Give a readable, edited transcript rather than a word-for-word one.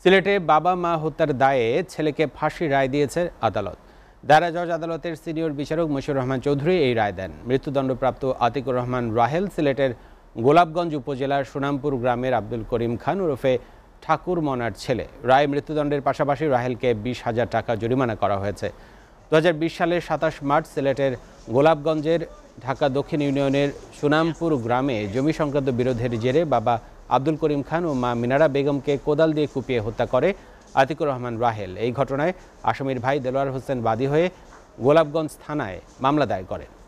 সিলেটে বাবা মা হত্যার দায়ে ছেলেকে ফাঁসির রায় দিয়েছে আদালত। দায়রা জজ আদালতের সিনিয়র বিচারক মশিউর রহমান চৌধুরী এই রায় দেন। মৃত্যুদণ্ডপ্রাপ্ত আতিকুর রহমান রাহেল সিলেটের গোলাপগঞ্জ উপজেলার সুনামপুর গ্রামের আব্দুল করিম খান ওরফে ঠাকুর মনার ছেলে। রায় মৃত্যুদণ্ডের পাশাপাশি রাহেলকে 20,000 টাকা জরিমানা করা হয়েছে। 2020 সালের 27 মার্চ সিলেটের গোলাপগঞ্জের ঢাকা দক্ষিণ ইউনিয়নের সুনামপুর গ্রামে জমি সংক্রান্ত বিরোধের জেরে বাবা আব্দুল করিম খান ও মা মিনারা বেগমকে কোদাল দিয়ে কুপিয়ে হত্যা করে আতিকুর রহমান রাহেল। এই ঘটনায় আসামির ভাই দেলোয়ার হোসেন বাদী হয়ে গোলাপগঞ্জ থানায় মামলা দায়ের করেন।